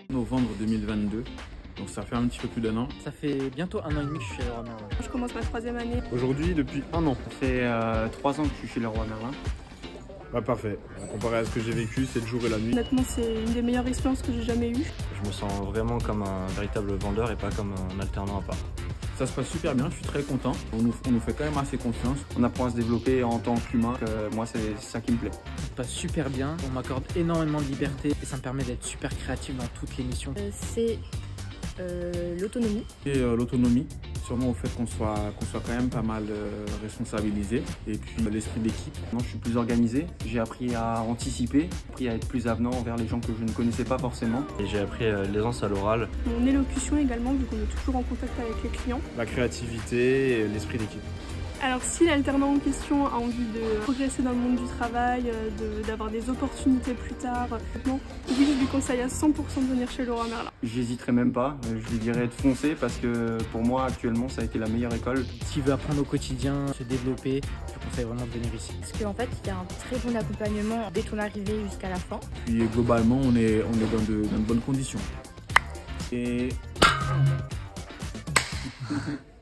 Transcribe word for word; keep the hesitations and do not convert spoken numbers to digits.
Novembre deux mille vingt-deux, donc ça fait un petit peu plus d'un an. Ça fait bientôt un an et demi que je suis chez Leroy Merlin. Je commence ma troisième année. Aujourd'hui, depuis un an. Ça fait euh, trois ans que je suis chez Leroy Merlin. Bah, parfait. Comparé à ce que j'ai vécu, c'est le jour et la nuit. Honnêtement, c'est une des meilleures expériences que j'ai jamais eues. Je me sens vraiment comme un véritable vendeur et pas comme un alternant à part. Ça se passe super bien, je suis très content. On nous, on nous fait quand même assez confiance. On apprend à se développer en tant qu'humain. Euh, moi, c'est ça qui me plaît. Ça se passe super bien, on m'accorde énormément de liberté et ça me permet d'être super créatif dans toutes les missions. Euh, c'est euh, l'autonomie. Et euh, l'autonomie, sûrement au fait qu'on soit, qu'on soit quand même pas mal euh, responsabilisé. Et puis euh, l'esprit d'équipe. Moi, je suis plus organisé. J'ai appris à anticiper, appris à être plus avenant envers les gens que je ne connaissais pas forcément. Et j'ai appris euh, l'aisance à l'oral. Mon élocution également, vu qu'on est toujours en contact avec les clients. La créativité et l'esprit d'équipe. Alors si l'alternant en question a envie de progresser dans le monde du travail, d'avoir de, des opportunités plus tard, non, oui, je lui conseille à cent pour cent de venir chez Leroy Merlin. J'hésiterai même pas, je lui dirais de foncer parce que pour moi actuellement ça a été la meilleure école. S'il veut apprendre au quotidien, se développer, je conseille vraiment de venir ici. Parce qu'en fait, il y a un très bon accompagnement dès ton arrivée jusqu'à la fin. Puis globalement, on est, on est dans, de, dans de bonnes conditions. Et...